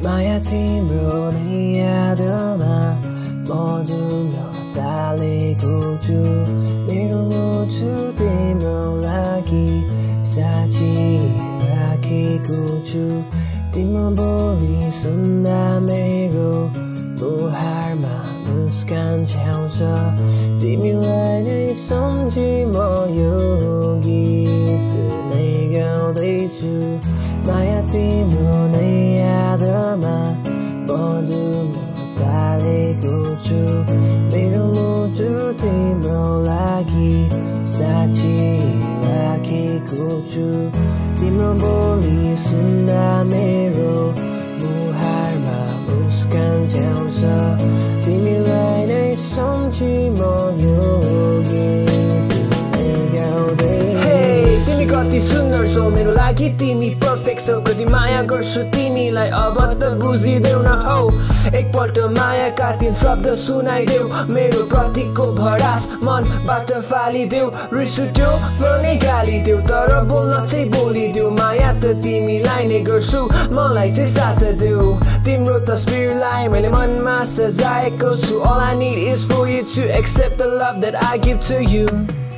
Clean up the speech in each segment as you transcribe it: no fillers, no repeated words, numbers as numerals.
माया तिम्रो नै यादमा म डुब्न थालेको छु मेरो मुटु तिम्रो लागि साची राखेको छु तिम्रो बोली सुन्दा मेरो मुहारमा muskan chauxa timilai नै samjhi म यो गीत नै गाउँदैछु माया तिम्रो नै यादमा बदुल्न थालेको छु मेरो मुटु तिम्रो लागि साची राखेको छु तिम्रो बोली सुन्दा मेरो मुहारमा muskan chauxa timilai नै samjhi म यो गीत नै गाउँदैछु तिमी कति सुन्दर छौ मेरो लागि तिमी पर्फेक्ट छौ कति माया गर्छु तिमीलाई अब त बुझिदेऊ न हौ एकपल्ट माया काति शब्द सुनाइदेऊ मेरो प्रतिको भडास मनबाट फालिदेऊ रिस उठ्यो भने गालिदेऊ तर बोल्न चाहिँ बोलिदेऊ माया त तिमीलाई नै गर्छु मलाई चाहिँ साथ देऊ तिम्रो तस्बिरलाई मैले मनमा सजाएको छु all I need is for you to accept the love that I give to you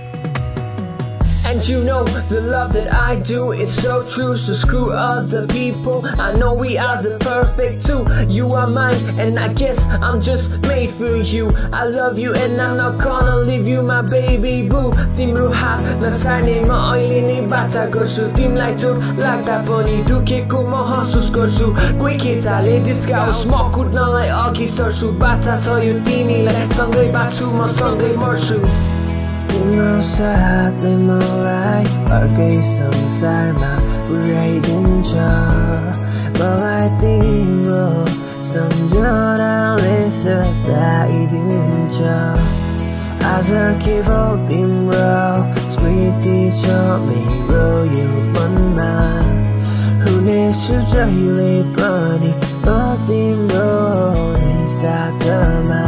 And you know the love that I do is so true So screw other people I know we are the perfect two You are mine and I guess I'm just made for you I love you and I'm not gonna leave you my baby boo तिम्रो हात नसार्ने म अहिले नै बाचा गर्छु तिमीलाई चोट लाग्दा पनि दुखेको महसुस गर्छु कोही केटाले डिस्काओस् म कुट्नलाई अघि सर्छु बाचा छ यो तिमीलाई सँगै बाँच्छु म सँगै मर्छु तिम्रो साथले मलाई अर्कै संसारमा पुर्याइदिन्छ मलाई तिम्रो सम्झनाले सताइदिन्छ आज केवल तिम्रो स्मृति छ मेरो यो मनमा हुनेछु जहिले पनि म तिम्रो नै साथमा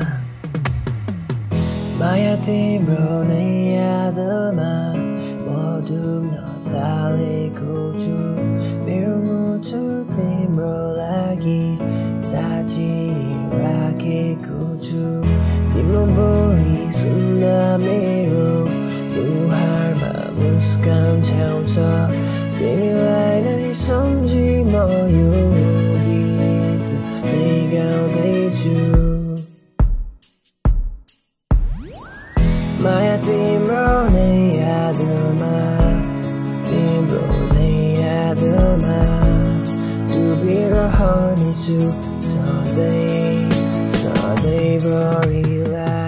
माया तिम्रो नै यादमा म डुब्न थालेको छु मेरो मुटु तिम्रो लागि साची राखेको छु तिम्रो बोली सुन्दा मेरो मुहारमा muskan chauxa timilai नै samjhi म यो गीत नै गाउँदैछु माया तिम्रो नै यादमा डुबिरहनेछु सधैँ सधैँभरिलाई